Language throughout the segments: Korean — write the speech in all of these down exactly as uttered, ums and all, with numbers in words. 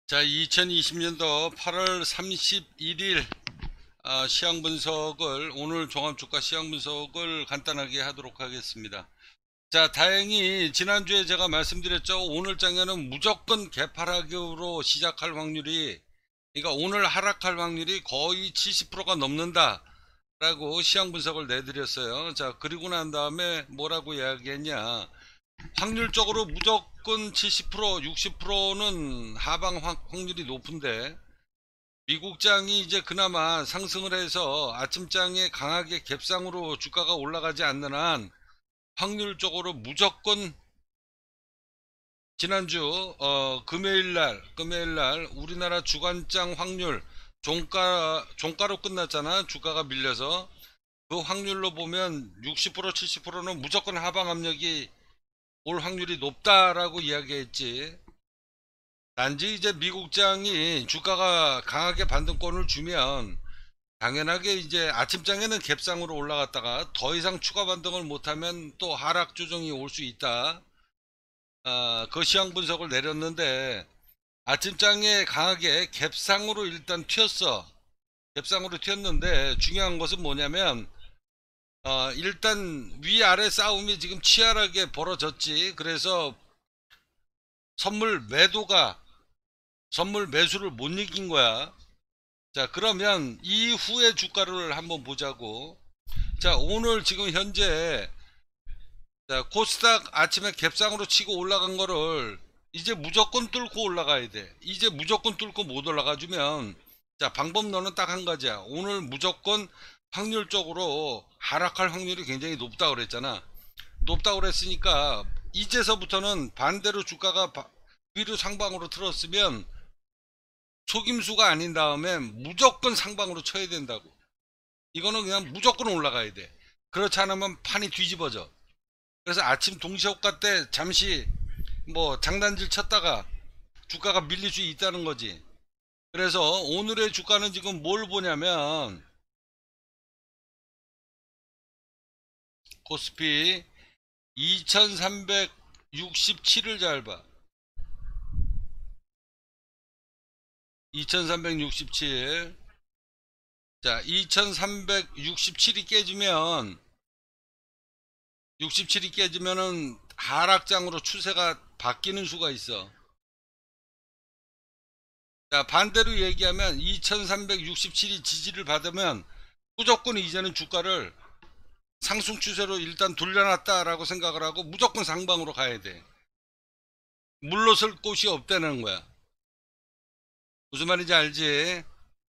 자, 이천이십 년도 팔월 삼십일일 아, 시황 분석을 오늘 종합주가 시황 분석을 간단하게 하도록 하겠습니다. 자, 다행히 지난주에 제가 말씀드렸죠. 오늘 장에는 무조건 개파락으로 시작할 확률이, 그러니까 오늘 하락할 확률이 거의 칠십 퍼센트가 넘는다 라고 시황 분석을 내드렸어요. 자, 그리고 난 다음에 뭐라고 이야기했냐, 확률적으로 무조건 칠십 퍼센트 육십 퍼센트는 하방 확률이 높은데, 미국장이 이제 그나마 상승을 해서 아침장에 강하게 갭상으로 주가가 올라가지 않는 한 확률적으로 무조건 지난주 어, 금요일날 금요일날 우리나라 주간장 확률 종가 종가로 끝났잖아. 주가가 밀려서 그 확률로 보면 육십 퍼센트 칠십 퍼센트는 무조건 하방 압력이 올 확률이 높다라고 이야기했지. 단지 이제 미국장이 주가가 강하게 반등권을 주면 당연하게 이제 아침장에는 갭상으로 올라갔다가 더 이상 추가 반등을 못하면 또 하락 조정이 올 수 있다. 아, 그 시황 분석을 내렸는데, 아침장에 강하게 갭상으로 일단 튀었어. 갭상으로 튀었는데 중요한 것은 뭐냐면, 어, 일단 위아래 싸움이 지금 치열하게 벌어졌지. 그래서 선물 매도가 선물 매수를 못 이긴 거야. 자, 그러면 이후의 주가를 한번 보자고. 자, 오늘 지금 현재 자, 코스닥 아침에 갭상으로 치고 올라간 거를 이제 무조건 뚫고 올라가야 돼. 이제 무조건 뚫고 못 올라가주면, 자, 방법론은 딱 한 가지야. 오늘 무조건 확률적으로 하락할 확률이 굉장히 높다고 그랬잖아. 높다고 그랬으니까 이제서부터는 반대로 주가가 바, 위로 상방으로 틀었으면 속임수가 아닌 다음에 무조건 상방으로 쳐야 된다고. 이거는 그냥 무조건 올라가야 돼. 그렇지 않으면 판이 뒤집어져. 그래서 아침 동시효과 때 잠시 뭐 장단질 쳤다가 주가가 밀릴 수 있다는 거지. 그래서 오늘의 주가는 지금 뭘 보냐면, 코스피 이천삼백육십칠을 잘 봐. 이천삼백육십칠. 자, 이천삼백육십칠이 깨지면 육십칠이 깨지면은 하락장으로 추세가 바뀌는 수가 있어. 자, 반대로 얘기하면 이천삼백육십칠이 지지를 받으면 무조건 이제는 주가를 상승 추세로 일단 돌려놨다라고 생각을 하고 무조건 상방으로 가야 돼. 물러설 곳이 없다는 거야. 무슨 말인지 알지?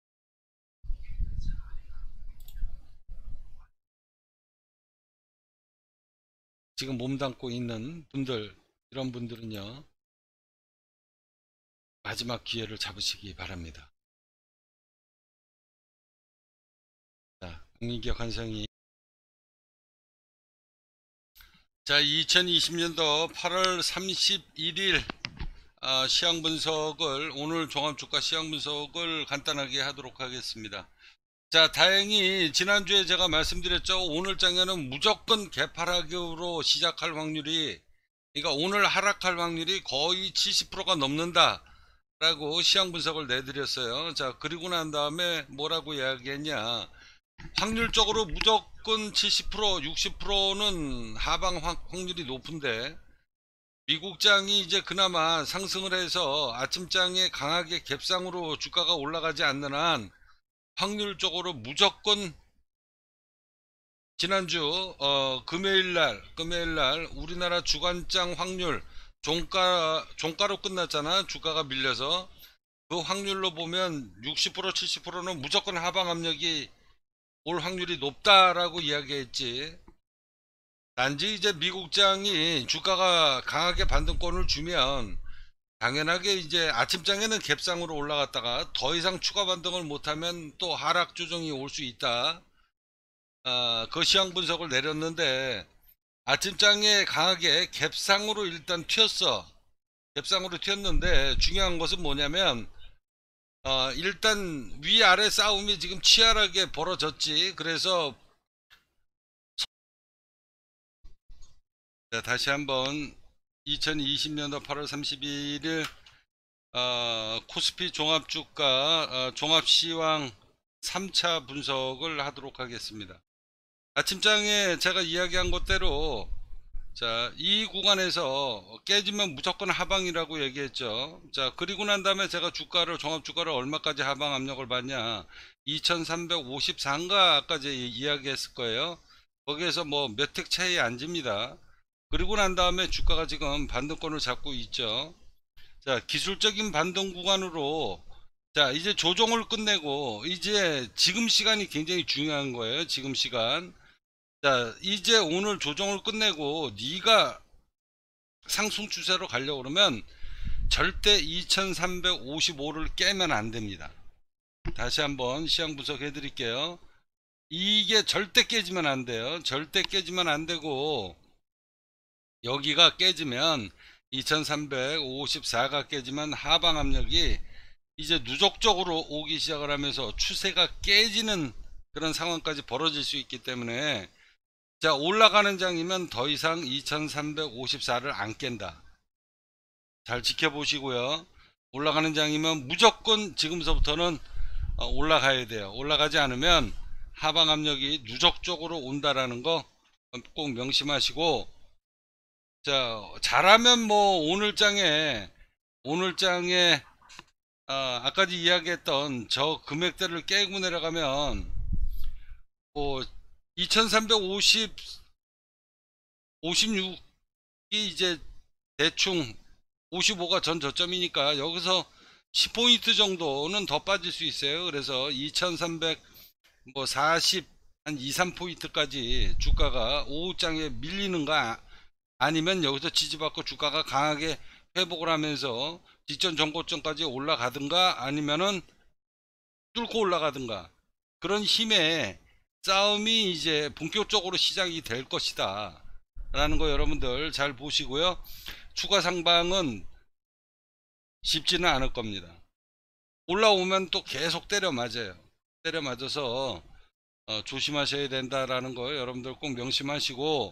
지금 몸담고 있는 분들, 이런 분들은요, 마지막 기회를 잡으시기 바랍니다. 자, 국민기업 환성이. 자, 이천이십 년도 팔월 삼십일일 아, 시황 분석을 오늘 종합주가 시황 분석을 간단하게 하도록 하겠습니다. 자, 다행히 지난주에 제가 말씀드렸죠. 오늘 장에는 무조건 개파락으로 시작할 확률이, 그러니까 오늘 하락할 확률이 거의 칠십 퍼센트가 넘는다 라고 시황 분석을 내드렸어요. 자, 그리고 난 다음에 뭐라고 이야기했냐, 확률적으로 무조건 칠십 퍼센트 육십 퍼센트는 하방 확률이 높은데, 미국장이 이제 그나마 상승을 해서 아침장에 강하게 갭상으로 주가가 올라가지 않는 한 확률적으로 무조건 지난주 어, 금요일날 금요일날 우리나라 주간장 확률 종가 종가로 끝났잖아. 주가가 밀려서 그 확률로 보면 육십 퍼센트 칠십 퍼센트는 무조건 하방 압력이 올 확률이 높다라고 이야기했지. 단지 이제 미국장이 주가가 강하게 반등권을 주면 당연하게 이제 아침장에는 갭상으로 올라갔다가 더 이상 추가 반등을 못하면 또 하락 조정이 올 수 있다. 아, 그 시황 분석을 내렸는데, 아침장에 강하게 갭상으로 일단 튀었어. 갭상으로 튀었는데 중요한 것은 뭐냐면, 어, 일단 위아래 싸움이 지금 치열하게 벌어졌지. 그래서 자, 다시 한번 이천이십 년도 팔월 삼십일일 어, 코스피 종합주가 어, 종합시황 삼 차 분석을 하도록 하겠습니다. 아침장에 제가 이야기한 것대로 자, 이 구간에서 깨지면 무조건 하방이라고 얘기했죠. 자, 그리고 난 다음에 제가 주가를 종합주가를 얼마까지 하방 압력을 받냐, 이천삼백오십사인가까지 이야기했을 거예요. 거기에서 뭐 몇 택 차이 안 집니다. 그리고 난 다음에 주가가 지금 반등권을 잡고 있죠. 자, 기술적인 반등 구간으로 자, 이제 조정을 끝내고 이제 지금 시간이 굉장히 중요한 거예요. 지금 시간. 자, 이제 오늘 조정을 끝내고 네가 상승 추세로 가려고 그러면 절대 이천삼백오십오를 깨면 안 됩니다. 다시 한번 시황 분석해 드릴게요. 이게 절대 깨지면 안 돼요. 절대 깨지면 안 되고, 여기가 깨지면 이천삼백오십사가 깨지면 하방 압력이 이제 누적적으로 오기 시작을 하면서 추세가 깨지는 그런 상황까지 벌어질 수 있기 때문에, 자, 올라가는 장이면 더 이상 이천삼백오십사를 안 깬다. 잘 지켜보시고요. 올라가는 장이면 무조건 지금서부터는 올라가야 돼요. 올라가지 않으면 하방 압력이 누적적으로 온다라는 거 꼭 명심하시고, 자, 잘하면 뭐 오늘 장에 오늘 장에 어, 아까 이야기했던 저 금액대를 깨고 내려가면 뭐 이천삼백오십 오십육이 이제 대충 오십오가 전 저점이니까 여기서 십 포인트 정도는 더 빠질 수 있어요. 그래서 이천삼백사십 한 이, 삼 포인트까지 주가가 오후장에 밀리는가, 아니면 여기서 지지받고 주가가 강하게 회복을 하면서 직전 전고점까지 올라가든가, 아니면은 뚫고 올라가든가, 그런 힘의 싸움이 이제 본격적으로 시작이 될 것이다 라는 거 여러분들 잘 보시고요. 추가 상방은 쉽지는 않을 겁니다. 올라오면 또 계속 때려 맞아요. 때려 맞아서 어, 조심하셔야 된다라는 거 여러분들 꼭 명심하시고,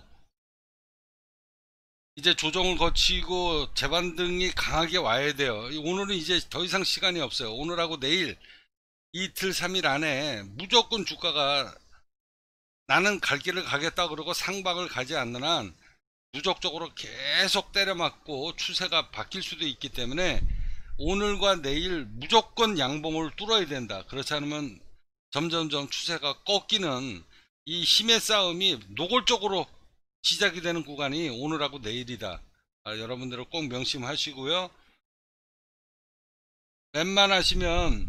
이제 조정을 거치고 재반등이 강하게 와야 돼요. 오늘은 이제 더 이상 시간이 없어요. 오늘하고 내일 이틀 삼 일 안에 무조건 주가가 나는 갈 길을 가겠다 그러고 상방을 가지 않는 한 누적적으로 계속 때려맞고 추세가 바뀔 수도 있기 때문에 오늘과 내일 무조건 양봉을 뚫어야 된다. 그렇지 않으면 점점점 추세가 꺾이는 이 힘의 싸움이 노골적으로 시작이 되는 구간이 오늘하고 내일이다. 아, 여러분들은 꼭 명심하시고요. 웬만하시면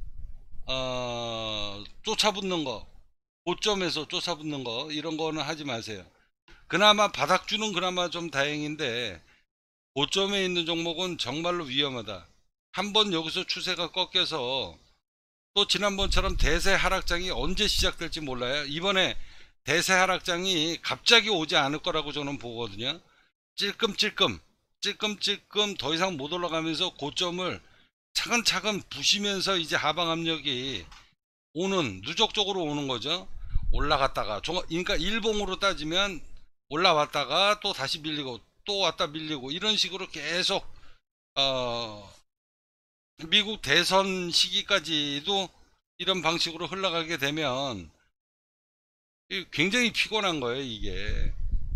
어, 쫓아붙는 거, 고점에서 쫓아붙는 거, 이런 거는 하지 마세요. 그나마 바닥주는 그나마 좀 다행인데 고점에 있는 종목은 정말로 위험하다. 한번 여기서 추세가 꺾여서 또 지난번처럼 대세 하락장이 언제 시작될지 몰라요. 이번에 대세 하락장이 갑자기 오지 않을 거라고 저는 보거든요. 찔끔찔끔 찔끔찔끔 더 이상 못 올라가면서 고점을 차근차근 부시면서 이제 하방 압력이 오는, 누적적으로 오는 거죠. 올라갔다가, 그러니까 일봉으로 따지면 올라왔다가 또 다시 밀리고 또 왔다 밀리고, 이런 식으로 계속 어, 미국 대선 시기까지도 이런 방식으로 흘러가게 되면 굉장히 피곤한 거예요, 이게.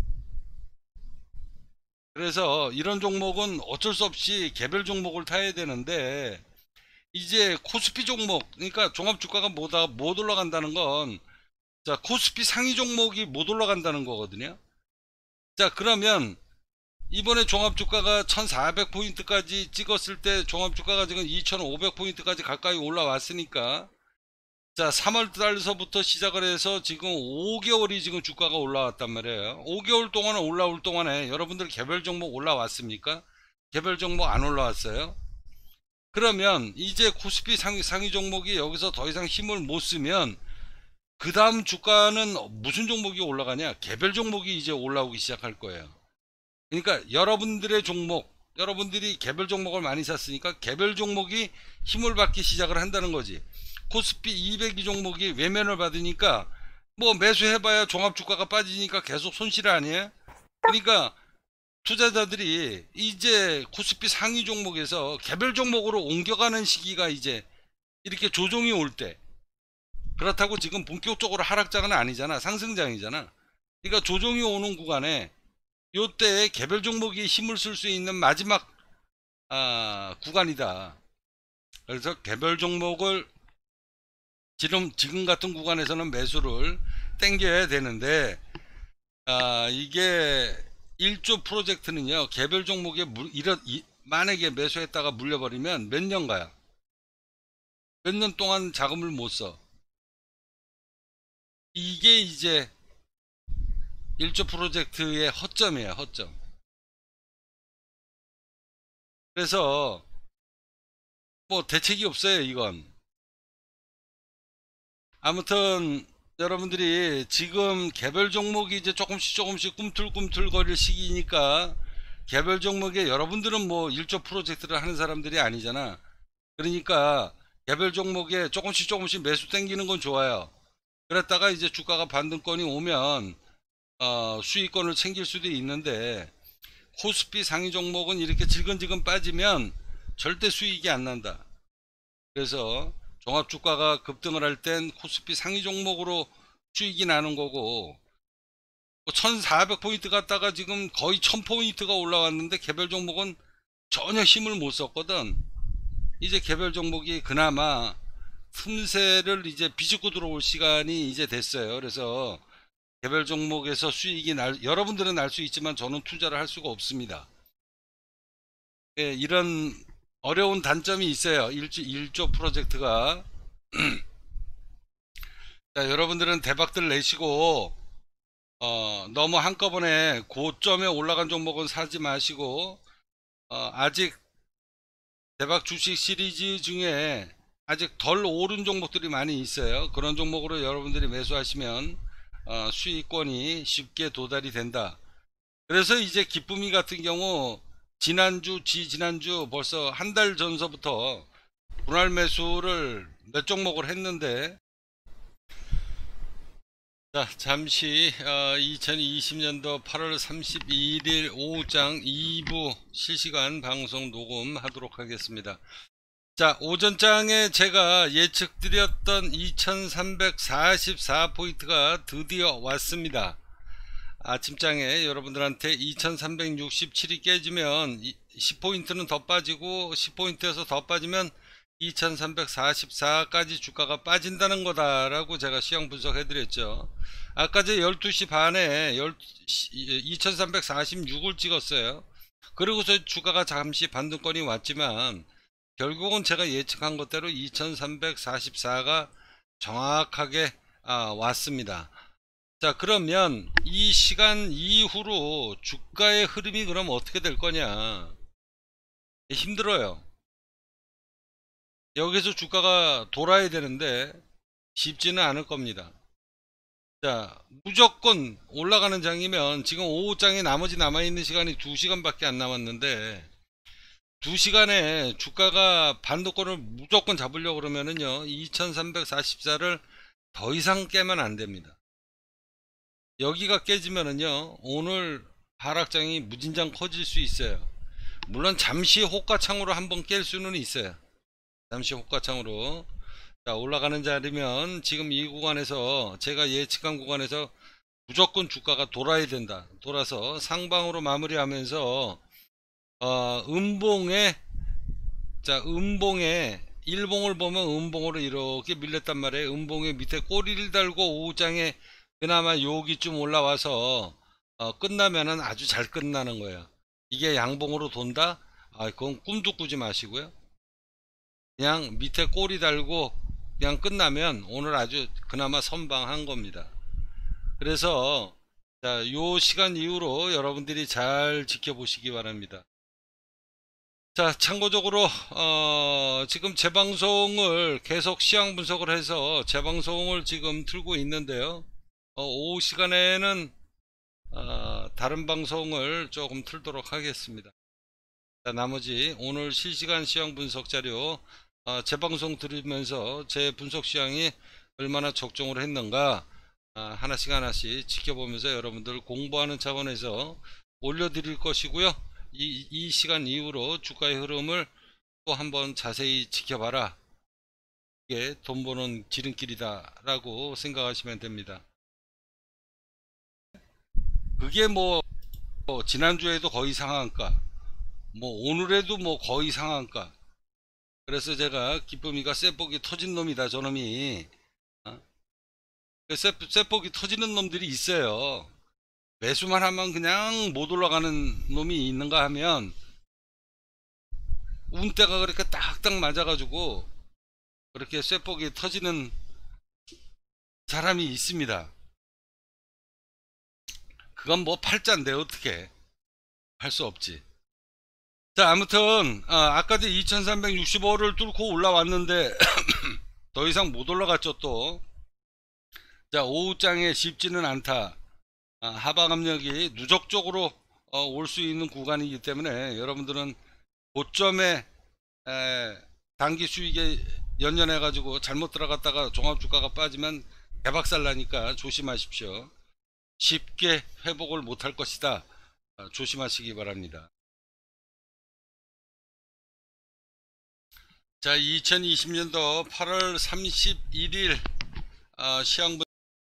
그래서 이런 종목은 어쩔 수 없이 개별 종목을 타야 되는데, 이제 코스피 종목, 그러니까 종합주가가 못, 못 올라간다는 건, 자, 코스피 상위 종목이 못 올라간다는 거거든요. 자, 그러면 이번에 종합주가가 천사백 포인트까지 찍었을 때 종합주가가 지금 이천오백 포인트까지 가까이 올라왔으니까, 자, 삼월 달서부터 시작을 해서 지금 오 개월이 지금 주가가 올라왔단 말이에요. 오 개월 동안 올라올 동안에 여러분들 개별 종목 올라왔습니까? 개별 종목 안 올라왔어요? 그러면 이제 코스피 상위, 상위 종목이 여기서 더 이상 힘을 못 쓰면 그 다음 주가는 무슨 종목이 올라가냐? 개별 종목이 이제 올라오기 시작할 거예요. 그러니까 여러분들의 종목, 여러분들이 개별 종목을 많이 샀으니까 개별 종목이 힘을 받기 시작을 한다는 거지. 코스피 이백이 종목이 외면을 받으니까 뭐 매수해봐야 종합주가가 빠지니까 계속 손실 아니에요? 그러니까 투자자들이 이제 코스피 상위 종목에서 개별 종목으로 옮겨가는 시기가 이제 이렇게 조정이 올 때, 그렇다고 지금 본격적으로 하락장은 아니잖아. 상승장이잖아. 그러니까 조정이 오는 구간에 요때 개별 종목이 힘을 쓸 수 있는 마지막 아, 구간이다. 그래서 개별 종목을 지금 지금 같은 구간에서는 매수를 땡겨야 되는데, 아, 이게 일 조 프로젝트는요, 개별 종목에 물, 이런, 이, 만약에 매수했다가 물려버리면 몇 년 가요? 몇 년 동안 자금을 못 써. 이게 이제 일 조 프로젝트의 허점이에요, 허점. 그래서 뭐 대책이 없어요, 이건. 아무튼 여러분들이 지금 개별 종목이 이제 조금씩 조금씩 꿈틀꿈틀거릴 시기니까, 개별 종목에 여러분들은 뭐 일 조 프로젝트를 하는 사람들이 아니잖아. 그러니까 개별 종목에 조금씩 조금씩 매수 땡기는 건 좋아요. 그랬다가 이제 주가가 반등권이 오면 어, 수익권을 챙길 수도 있는데, 코스피 상위 종목은 이렇게 지근지근 빠지면 절대 수익이 안 난다. 그래서 종합주가가 급등을 할 땐 코스피 상위 종목으로 수익이 나는 거고, 천사백 포인트 갔다가 지금 거의 천 포인트가 올라왔는데 개별 종목은 전혀 힘을 못 썼거든. 이제 개별 종목이 그나마 틈새를 이제 비집고 들어올 시간이 이제 됐어요. 그래서 개별 종목에서 수익이 날, 여러분들은 날 수 있지만 저는 투자를 할 수가 없습니다. 예, 이런 어려운 단점이 있어요. 일 조, 일 조 프로젝트가. 자, 여러분들은 대박들 내시고, 어, 너무 한꺼번에 고점에 올라간 종목은 사지 마시고, 어, 아직 대박 주식 시리즈 중에 아직 덜 오른 종목들이 많이 있어요. 그런 종목으로 여러분들이 매수하시면 어, 수익권이 쉽게 도달이 된다. 그래서 이제 기쁨이 같은 경우 지난주 지지난주 벌써 한 달 전서부터 분할 매수를 몇 종목을 했는데, 자, 잠시 어, 이천이십 년도 팔월 삼십일 일 오후장 이 부 실시간 방송 녹음하도록 하겠습니다. 자, 오전장에 제가 예측드렸던 이천삼백사십사 포인트가 드디어 왔습니다. 아침장에 여러분들한테 이천삼백육십칠이 깨지면 십 포인트는 더 빠지고, 십 포인트에서 더 빠지면 이천삼백사십사까지 주가가 빠진다는 거다라고 제가 시황 분석해 드렸죠. 아까 제 열두 시 반에 이천삼백사십육을 찍었어요. 그리고서 주가가 잠시 반등권이 왔지만 결국은 제가 예측한 것대로 이천삼백사십사가 정확하게 아, 왔습니다. 자, 그러면 이 시간 이후로 주가의 흐름이 그럼 어떻게 될 거냐? 힘들어요. 여기서 주가가 돌아야 되는데 쉽지는 않을 겁니다. 자, 무조건 올라가는 장이면 지금 오후장에 나머지 남아있는 시간이 두 시간밖에 안 남았는데, 두 시간에 주가가 반도권을 무조건 잡으려고 그러면은요, 이천삼백사십사를 더 이상 깨면 안 됩니다. 여기가 깨지면은요, 오늘 하락장이 무진장 커질 수 있어요. 물론 잠시 호가창으로 한번 깰 수는 있어요. 잠시 호가창으로. 자, 올라가는 자리면 지금 이 구간에서, 제가 예측한 구간에서 무조건 주가가 돌아야 된다. 돌아서 상방으로 마무리하면서 어, 음봉에, 자, 음봉에 일봉을 보면 음봉으로 이렇게 밀렸단 말이에요. 음봉의 밑에 꼬리를 달고 오후장에 그나마 여기쯤 올라와서 어, 끝나면은 아주 잘 끝나는 거예요. 이게 양봉으로 돈다? 아, 그건 꿈도 꾸지 마시고요. 그냥 밑에 꼬리 달고 그냥 끝나면 오늘 아주 그나마 선방한 겁니다. 그래서 자, 요 시간 이후로 여러분들이 잘 지켜보시기 바랍니다. 자, 참고적으로 어, 지금 재방송을 계속 시황 분석을 해서 재방송을 지금 틀고 있는데요. 어, 오후 시간에는 어, 다른 방송을 조금 틀도록 하겠습니다. 자, 나머지 오늘 실시간 시황 분석 자료 어, 재방송 들으면서 제 분석 시황이 얼마나 적중을 했는가 어, 하나씩 하나씩 지켜보면서 여러분들 공부하는 차원에서 올려드릴 것이고요. 이, 이 시간 이후로 주가의 흐름을 또 한번 자세히 지켜봐라. 이게 돈 버는 지름길이다 라고 생각하시면 됩니다. 그게 뭐 지난주에도 거의 상한가, 뭐 오늘에도 뭐 거의 상한가. 그래서 제가 기쁨이가 쇠복이 터진 놈이다 저놈이. 어? 쇠복이 터지는 놈들이 있어요. 매수만 하면 그냥 못 올라가는 놈이 있는가 하면 운때가 그렇게 딱딱 맞아가지고 그렇게 쇠복이 터지는 사람이 있습니다. 그건 뭐 팔자인데 어떻게 할 수 없지. 자, 아무튼 아, 아까도 이천삼백육십오를 뚫고 올라왔는데 더 이상 못 올라갔죠 또. 자, 오후장에 쉽지는 않다. 아, 하방 압력이 누적적으로 어, 올 수 있는 구간이기 때문에 여러분들은 고점에 에, 단기 수익에 연연해 가지고 잘못 들어갔다가 종합주가가 빠지면 대박살 나니까 조심하십시오. 쉽게 회복을 못할 것이다. 아, 조심하시기 바랍니다. 자, 이천이십 년도 팔월 삼십일일 어, 시황부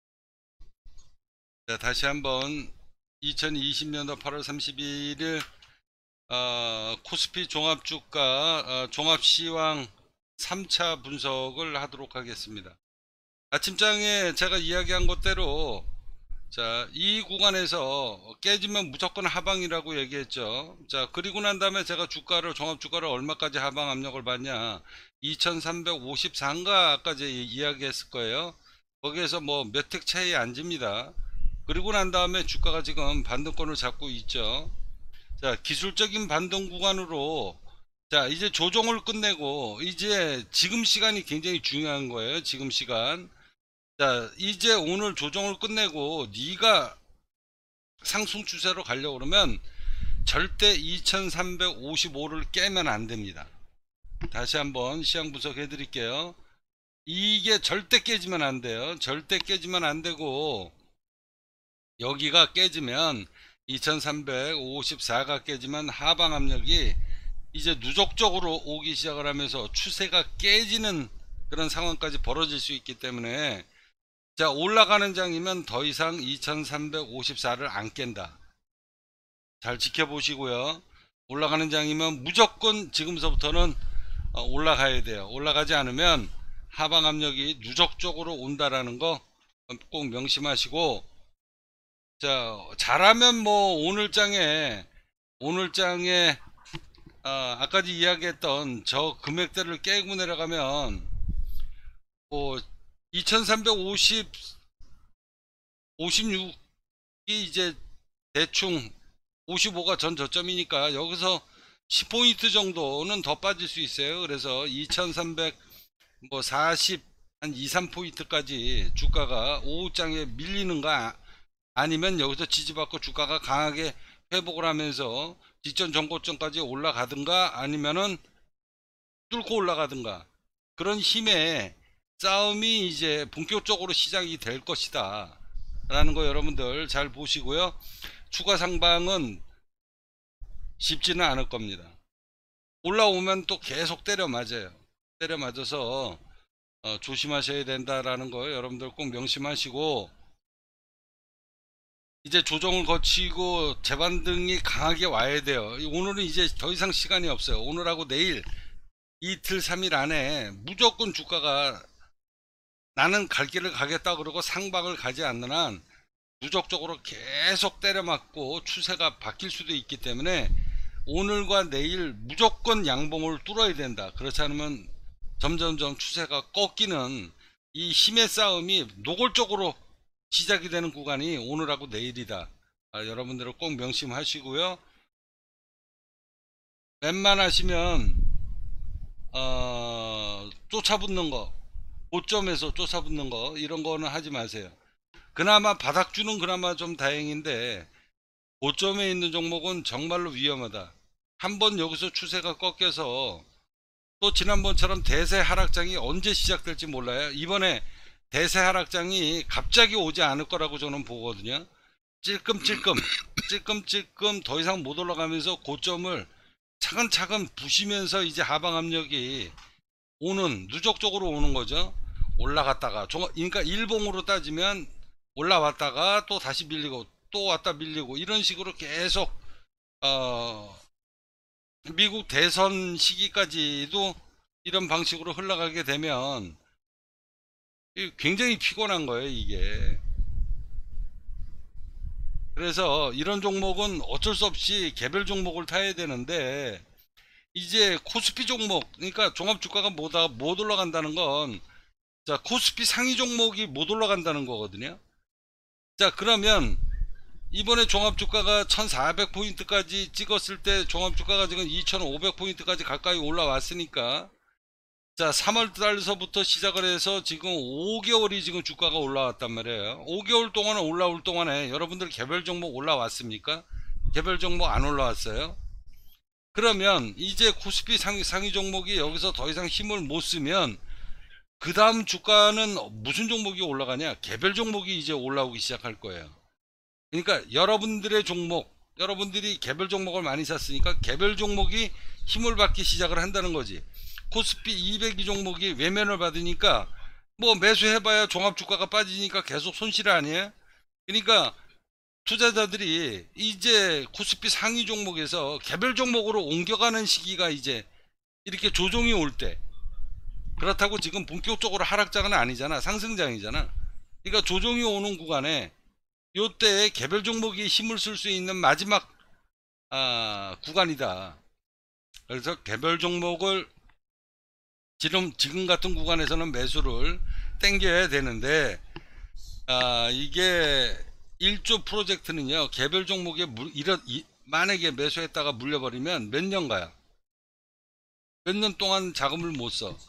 자, 다시 한번 이천이십 년도 팔월 삼십일일 어, 코스피 종합주가 어, 종합시황 삼 차 분석을 하도록 하겠습니다. 아침장에 제가 이야기한 것대로 자, 이 구간에서 깨지면 무조건 하방이라고 얘기했죠. 자, 그리고 난 다음에 제가 주가를 종합주가를 얼마까지 하방 압력을 받냐, 이천삼백오십사인가까지 이야기했을 거예요. 거기에서 뭐 몇 택 차이 안 집니다. 그리고 난 다음에 주가가 지금 반등권을 잡고 있죠. 자, 기술적인 반등 구간으로 자, 이제 조정을 끝내고 이제 지금 시간이 굉장히 중요한 거예요. 지금 시간. 자, 이제 오늘 조정을 끝내고 네가 상승 추세로 가려고 그러면 절대 이천삼백오십오를 깨면 안 됩니다. 다시 한번 시황 분석해 드릴게요. 이게 절대 깨지면 안 돼요. 절대 깨지면 안 되고, 여기가 깨지면 이천삼백오십사가 깨지면 하방 압력이 이제 누적적으로 오기 시작을 하면서 추세가 깨지는 그런 상황까지 벌어질 수 있기 때문에, 자, 올라가는 장이면 더 이상 이천삼백오십사를 안 깬다. 잘 지켜보시고요. 올라가는 장이면 무조건 지금서부터는 올라가야 돼요. 올라가지 않으면 하방 압력이 누적적으로 온다라는 거 꼭 명심하시고, 자, 잘하면 뭐 오늘 장에 오늘 장에 어, 아까도 이야기했던 저 금액대를 깨고 내려가면 뭐 이천삼백오십 오십육이 이제 대충 오십오가 전 저점이니까 여기서 십 포인트 정도는 더 빠질 수 있어요. 그래서 이천삼백사십 한 이, 삼 포인트까지 주가가 오후장에 밀리는가, 아니면 여기서 지지받고 주가가 강하게 회복을 하면서 직전 전고점까지 올라가든가, 아니면은 뚫고 올라가든가, 그런 힘의 싸움이 이제 본격적으로 시작이 될 것이다 라는 거 여러분들 잘 보시고요. 추가 상방은 쉽지는 않을 겁니다. 올라오면 또 계속 때려 맞아요. 때려 맞아서 어, 조심하셔야 된다라는 거 여러분들 꼭 명심하시고, 이제 조정을 거치고 재반등이 강하게 와야 돼요. 오늘은 이제 더 이상 시간이 없어요. 오늘하고 내일 이틀 삼 일 안에 무조건 주가가 나는 갈 길을 가겠다 그러고 상방을 가지 않는 한 누적적으로 계속 때려맞고 추세가 바뀔 수도 있기 때문에 오늘과 내일 무조건 양봉을 뚫어야 된다. 그렇지 않으면 점점점 추세가 꺾이는 이 힘의 싸움이 노골적으로 시작이 되는 구간이 오늘하고 내일이다. 아, 여러분들은 꼭 명심하시고요. 웬만하시면 어, 쫓아붙는 거, 고점에서 쫓아붙는 거, 이런 거는 하지 마세요. 그나마 바닥주는 그나마 좀 다행인데 고점에 있는 종목은 정말로 위험하다. 한번 여기서 추세가 꺾여서 또 지난번처럼 대세 하락장이 언제 시작될지 몰라요. 이번에 대세 하락장이 갑자기 오지 않을 거라고 저는 보거든요. 찔끔찔끔 찔끔찔끔 더 이상 못 올라가면서 고점을 차근차근 부시면서 이제 하방 압력이 오는, 누적적으로 오는 거죠. 올라갔다가 종- 그러니까 일봉으로 따지면 올라왔다가 또 다시 밀리고 또 왔다 밀리고 이런 식으로 계속 어 미국 대선 시기까지도 이런 방식으로 흘러가게 되면 굉장히 피곤한 거예요, 이게. 그래서 이런 종목은 어쩔 수 없이 개별 종목을 타야 되는데, 이제 코스피 종목, 그러니까 종합주가가 못, 못 올라간다는 건, 자, 코스피 상위 종목이 못 올라간다는 거거든요. 자, 그러면 이번에 종합주가가 천사백 포인트까지 찍었을 때 종합주가가 지금 이천오백 포인트까지 가까이 올라왔으니까, 자, 삼월 달서부터 시작을 해서 지금 오 개월이 지금 주가가 올라왔단 말이에요. 오 개월 동안 올라올 동안에 여러분들 개별 종목 올라왔습니까? 개별 종목 안 올라왔어요? 그러면 이제 코스피 상위, 상위 종목이 여기서 더 이상 힘을 못 쓰면 그 다음 주가는 무슨 종목이 올라가냐? 개별 종목이 이제 올라오기 시작할 거예요. 그러니까 여러분들의 종목, 여러분들이 개별 종목을 많이 샀으니까 개별 종목이 힘을 받기 시작을 한다는 거지. 코스피 이백 이 종목이 외면을 받으니까 뭐 매수해봐야 종합주가가 빠지니까 계속 손실 아니에요? 그러니까 투자자들이 이제 코스피 상위 종목에서 개별 종목으로 옮겨가는 시기가 이제 이렇게 조정이 올 때, 그렇다고 지금 본격적으로 하락장은 아니잖아, 상승장이잖아. 그러니까 조정이 오는 구간에 요때 개별 종목이 힘을 쓸 수 있는 마지막 아, 구간이다. 그래서 개별 종목을 지금 지금 같은 구간에서는 매수를 땡겨야 되는데, 아, 이게 일 조 프로젝트는요, 개별 종목에 물, 이런, 이, 만약에 매수했다가 물려버리면 몇 년 가요? 몇 년 동안 자금을 못 써.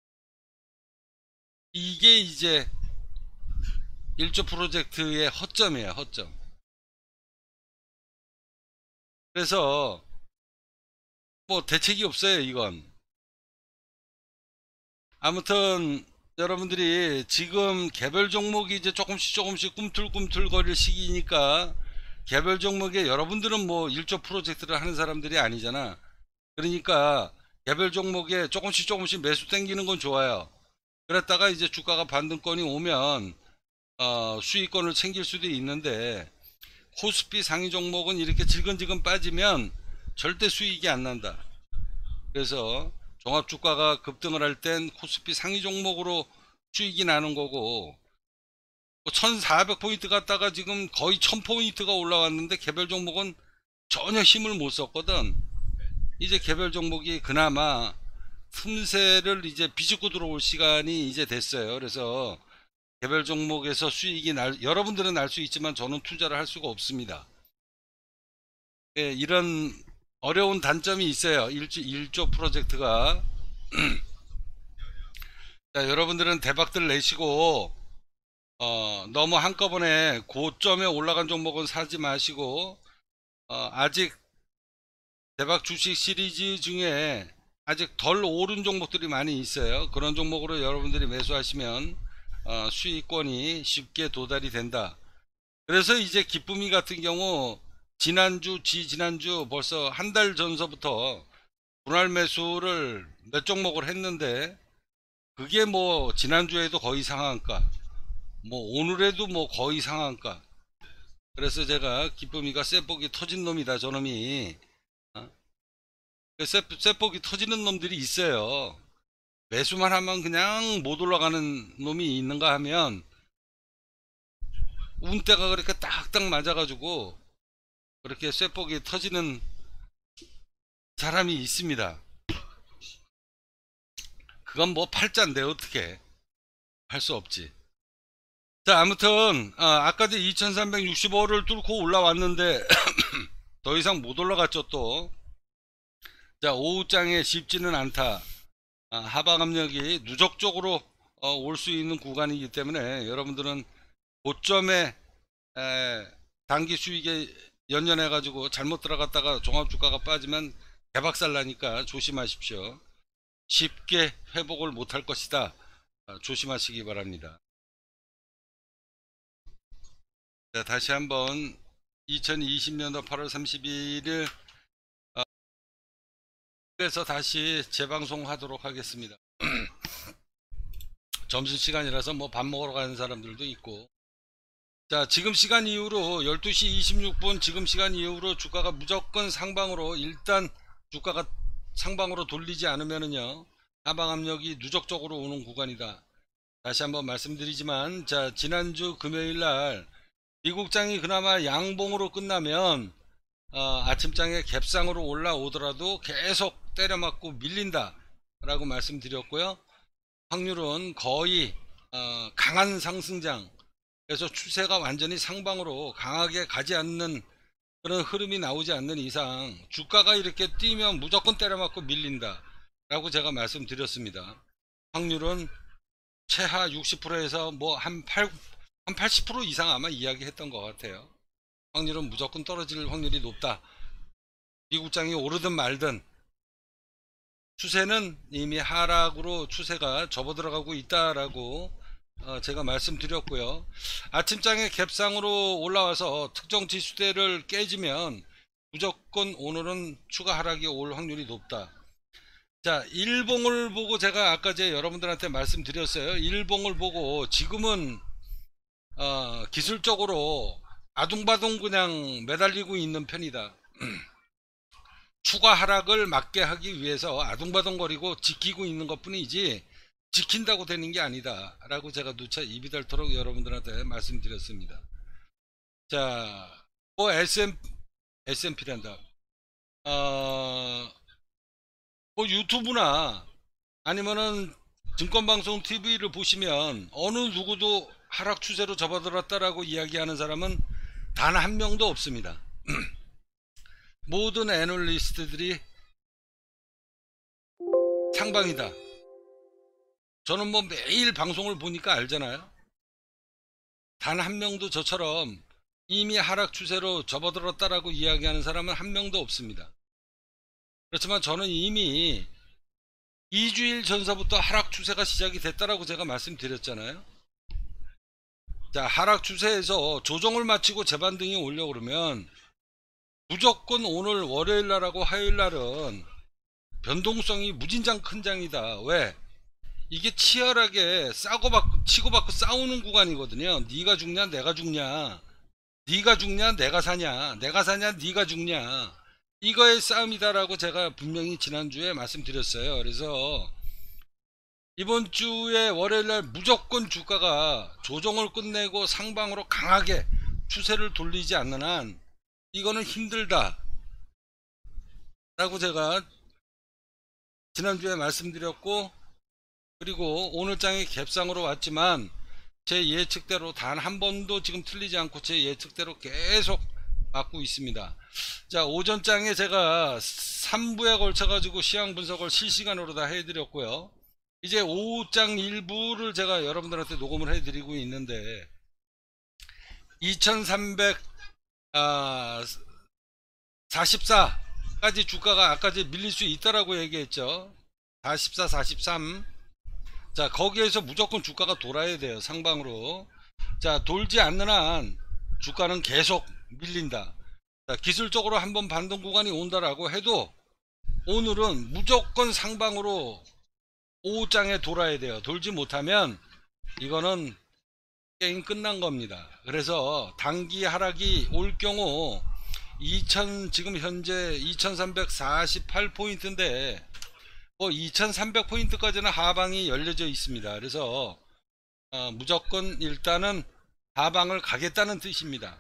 이게 이제 일 조 프로젝트의 허점이에요, 허점. 그래서 뭐 대책이 없어요, 이건. 아무튼 여러분들이 지금 개별 종목이 이제 조금씩 조금씩 꿈틀꿈틀 거릴 시기니까, 개별 종목에 여러분들은 뭐 일 조 프로젝트를 하는 사람들이 아니잖아. 그러니까 개별 종목에 조금씩 조금씩 매수 땡기는 건 좋아요. 그랬다가 이제 주가가 반등권이 오면 어, 수익권을 챙길 수도 있는데, 코스피 상위 종목은 이렇게 지근지근 빠지면 절대 수익이 안 난다. 그래서 종합주가가 급등을 할 땐 코스피 상위 종목으로 수익이 나는 거고, 천사백 포인트 갔다가 지금 거의 천 포인트가 올라왔는데 개별 종목은 전혀 힘을 못 썼거든. 이제 개별 종목이 그나마 틈새를 이제 비집고 들어올 시간이 이제 됐어요. 그래서 개별 종목에서 수익이 날, 여러분들은 날 수 있지만 저는 투자를 할 수가 없습니다. 예, 이런 어려운 단점이 있어요. 일 조, 일 조 프로젝트가. 자, 여러분들은 대박들 내시고, 어, 너무 한꺼번에 고점에 올라간 종목은 사지 마시고, 어, 아직 대박 주식 시리즈 중에 아직 덜 오른 종목들이 많이 있어요. 그런 종목으로 여러분들이 매수하시면 어, 수익권이 쉽게 도달이 된다. 그래서 이제 기쁨이 같은 경우 지난주, 지지난주 벌써 한 달 전서부터 분할 매수를 몇 종목을 했는데, 그게 뭐 지난주에도 거의 상한가, 뭐 오늘에도 뭐 거의 상한가. 그래서 제가 기쁨이가 쇠복이 터진 놈이다, 저놈이. 어? 쇠, 쇠복이 터지는 놈들이 있어요. 매수만 하면 그냥 못 올라가는 놈이 있는가 하면 운대가 그렇게 딱딱 맞아가지고 그렇게 쇠복이 터지는 사람이 있습니다. 그건 뭐 팔자인데 어떻게 할 수 없지. 자, 아무튼 아, 아까 전 이천삼백육십오를 뚫고 올라왔는데 더 이상 못 올라갔죠 또. 자, 오후장에 쉽지는 않다. 아, 하방 압력이 누적적으로 어, 올 수 있는 구간이기 때문에 여러분들은 고점에 에, 단기 수익에 연연해 가지고 잘못 들어갔다가 종합주가가 빠지면 대박살 나니까 조심하십시오. 쉽게 회복을 못할 것이다. 아, 조심하시기 바랍니다. 자, 다시 한번 이천이십 년도 팔월 삼십일 에서 다시 재방송하도록 하겠습니다. 점심시간이라서 뭐 밥 먹으러 가는 사람들도 있고. 자, 지금 시간 이후로 열두 시 이십육 분 지금 시간 이후로 주가가 무조건 상방으로, 일단 주가가 상방으로 돌리지 않으면은요, 하방 압력이 누적적으로 오는 구간이다. 다시 한번 말씀드리지만, 자, 지난주 금요일날 미국장이 그나마 양봉으로 끝나면 어, 아침장에 갭상으로 올라오더라도 계속 때려맞고 밀린다 라고 말씀드렸고요. 확률은 거의 어, 강한 상승장, 그래서 추세가 완전히 상방으로 강하게 가지 않는 그런 흐름이 나오지 않는 이상 주가가 이렇게 뛰면 무조건 때려맞고 밀린다 라고 제가 말씀드렸습니다. 확률은 최하 육십 퍼센트에서 뭐 한 한 팔십 퍼센트 이상 아마 이야기했던 것 같아요. 확률은 무조건 떨어질 확률이 높다. 미국장이 오르든 말든 추세는 이미 하락으로 추세가 접어들어가고 있다라고 어 제가 말씀드렸고요. 아침장에 갭상으로 올라와서 특정 지수대를 깨지면 무조건 오늘은 추가 하락이 올 확률이 높다. 자, 일봉을 보고 제가 아까 제 여러분들한테 말씀드렸어요. 일봉을 보고 지금은 어 기술적으로 아둥바둥 그냥 매달리고 있는 편이다. 추가 하락을 막게 하기 위해서 아둥바둥거리고 지키고 있는 것 뿐이지 지킨다고 되는 게 아니다 라고 제가 누차 입이 닳도록 여러분들한테 말씀드렸습니다. 자, 뭐 에스엠, 에스엠피란다. 어, 뭐 유튜브나 아니면은 증권방송 티비를 보시면 어느 누구도 하락 추세로 접어들었다라고 이야기하는 사람은 단 한 명도 없습니다. 모든 애널리스트들이 상방이다. 저는 뭐 매일 방송을 보니까 알잖아요. 단 한 명도 저처럼 이미 하락 추세로 접어들었다라고 이야기하는 사람은 한 명도 없습니다. 그렇지만 저는 이미 이 주일 전서부터 하락 추세가 시작이 됐다라고 제가 말씀드렸잖아요. 자, 하락 추세에서 조정을 마치고 재반등이 오려고 그러면 무조건 오늘 월요일날하고 화요일날은 변동성이 무진장 큰 장이다. 왜? 이게 치열하게 싸고 받고 치고받고 싸우는 구간이거든요. 네가 죽냐 내가 죽냐, 네가 죽냐 내가 사냐, 내가 사냐 네가 죽냐, 이거의 싸움이다라고 제가 분명히 지난주에 말씀드렸어요. 그래서 이번 주에 월요일날 무조건 주가가 조정을 끝내고 상방으로 강하게 추세를 돌리지 않는 한 이거는 힘들다 라고 제가 지난주에 말씀드렸고, 그리고 오늘 장이 갭상으로 왔지만 제 예측대로 단 한 번도 지금 틀리지 않고 제 예측대로 계속 맞고 있습니다. 자, 오전장에 제가 삼 부에 걸쳐 가지고 시황 분석을 실시간으로 다 해드렸고요. 이제 오후장 일부를 제가 여러분들한테 녹음을 해드리고 있는데 이천삼백사십사까지 주가가 아까지 밀릴 수 있다라고 얘기했죠. 사십사, 사십삼. 자, 거기에서 무조건 주가가 돌아야 돼요. 상방으로. 자, 돌지 않는 한 주가는 계속 밀린다. 자, 기술적으로 한번 반등 구간이 온다라고 해도 오늘은 무조건 상방으로 오후장에 돌아야 돼요. 돌지 못하면 이거는 게임 끝난 겁니다. 그래서 단기 하락이 올 경우 이천 지금 현재 이천삼백사십팔 포인트인데 뭐 이천삼백 포인트까지는 하방이 열려져 있습니다. 그래서 어, 무조건 일단은 하방을 가겠다는 뜻입니다.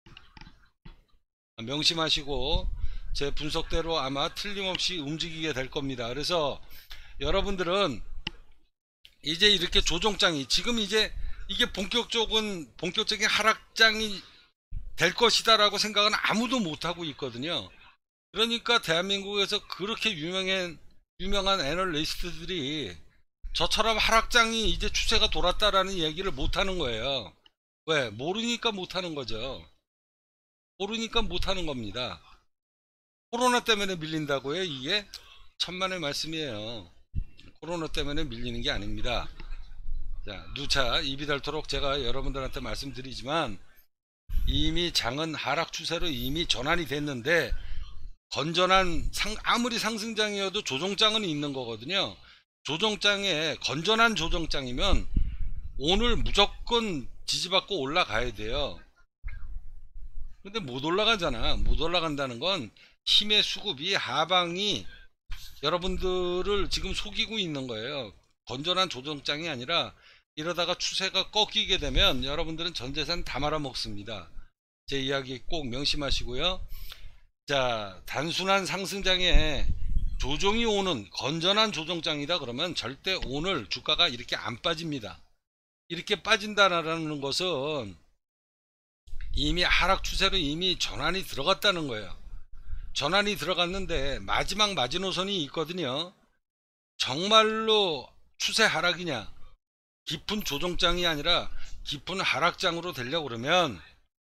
명심하시고 제 분석대로 아마 틀림없이 움직이게 될 겁니다. 그래서 여러분들은 이제 이렇게 조정장이 지금 이제 이게 본격적인 본격적인 하락장이 될 것이다 라고 생각은 아무도 못하고 있거든요. 그러니까 대한민국에서 그렇게 유명한 유명한 애널리스트들이 저처럼 하락장이 이제 추세가 돌았다라는 얘기를 못하는 거예요. 왜? 모르니까 못하는 거죠. 모르니까 못하는 겁니다. 코로나 때문에 밀린다고요? 이게 천만의 말씀이에요. 코로나 때문에 밀리는 게 아닙니다. 자, 누차 입이 닳도록 제가 여러분들한테 말씀드리지만 이미 장은 하락 추세로 이미 전환이 됐는데 건전한 상, 아무리 상승장이어도 조정장은 있는 거거든요. 조정장에 건전한 조정장이면 오늘 무조건 지지받고 올라가야 돼요. 근데 못 올라가잖아. 못 올라간다는 건 힘의 수급이 하방이 여러분들을 지금 속이고 있는 거예요. 건전한 조정장이 아니라 이러다가 추세가 꺾이게 되면 여러분들은 전재산 다 말아먹습니다. 제 이야기 꼭 명심하시고요. 자, 단순한 상승장에 조정이 오는 건전한 조정장이다 그러면 절대 오늘 주가가 이렇게 안 빠집니다. 이렇게 빠진다라는 것은 이미 하락 추세로 이미 전환이 들어갔다는 거예요. 전환이 들어갔는데 마지막 마지노선이 있거든요. 정말로 추세 하락이냐, 깊은 조정장이 아니라 깊은 하락장으로 되려고 그러면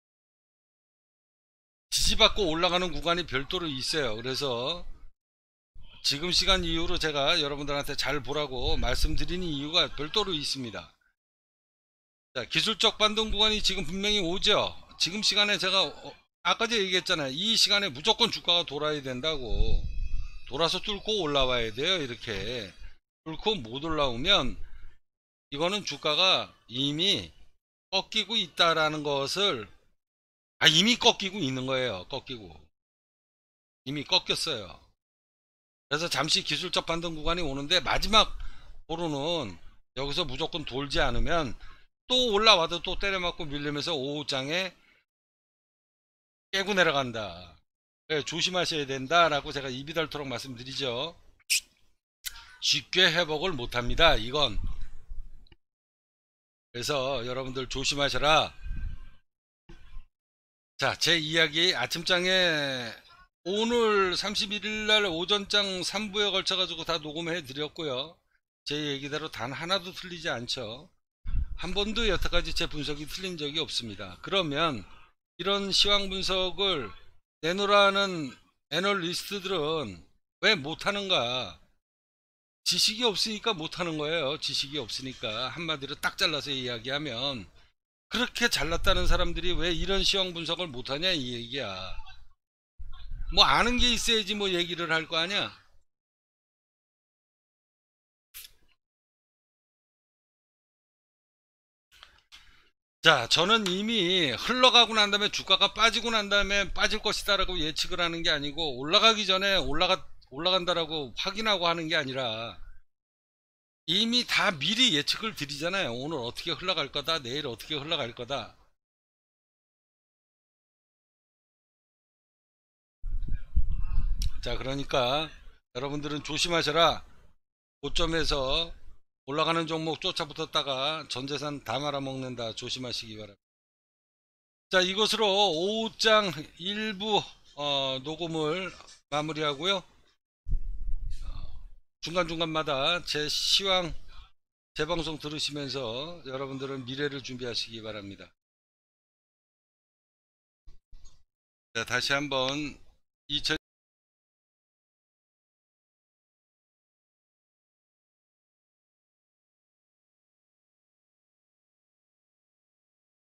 지지받고 올라가는 구간이 별도로 있어요. 그래서 지금 시간 이후로 제가 여러분들한테 잘 보라고 말씀드리는 이유가 별도로 있습니다. 자, 기술적 반등 구간이 지금 분명히 오죠. 지금 시간에 제가 어, 아까 전에 얘기했잖아요. 이 시간에 무조건 주가가 돌아야 된다고. 돌아서 뚫고 올라와야 돼요. 이렇게 뚫고 못 올라오면 이거는 주가가 이미 꺾이고 있다라는 것을 아 이미 꺾이고 있는 거예요. 꺾이고 이미 꺾였어요. 그래서 잠시 기술적 반등 구간이 오는데 마지막 보로는 여기서 무조건 돌지 않으면 또 올라와도 또 때려맞고 밀리면서 오후장에 깨고 내려간다. 네, 조심하셔야 된다라고 제가 입이 닳도록 말씀드리죠. 쉽게 회복을 못합니다. 이건. 그래서 여러분들 조심하셔라. 자, 제 이야기 아침장에 오늘 삼십일 일날 오전장 삼 부에 걸쳐 가지고 다 녹음해 드렸고요. 제 얘기대로 단 하나도 틀리지 않죠. 한 번도 여태까지 제 분석이 틀린 적이 없습니다. 그러면 이런 시황 분석을 내놓으라는 애널리스트들은 왜 못하는가? 지식이 없으니까 못하는 거예요. 지식이 없으니까. 한마디로 딱 잘라서 이야기하면 그렇게 잘났다는 사람들이 왜 이런 시황 분석을 못하냐 이 얘기야. 뭐 아는 게 있어야지 뭐 얘기를 할 거 아니야. 자, 저는 이미 흘러가고 난 다음에 주가가 빠지고 난 다음에 빠질 것이다 라고 예측을 하는 게 아니고 올라가기 전에 올라가, 올라간다라고 확인하고 하는 게 아니라 이미 다 미리 예측을 드리잖아요. 오늘 어떻게 흘러갈 거다, 내일 어떻게 흘러갈 거다. 자, 그러니까 여러분들은 조심하셔라. 고점에서 올라가는 종목 쫓아붙었다가 전재산 다 말아먹는다. 조심하시기 바랍니다. 자, 이것으로 오후장 일부 어, 녹음을 마무리하고요. 중간중간마다 제 시황 재방송 들으시면서 여러분들은 미래를 준비하시기 바랍니다. 자, 다시 한번 이천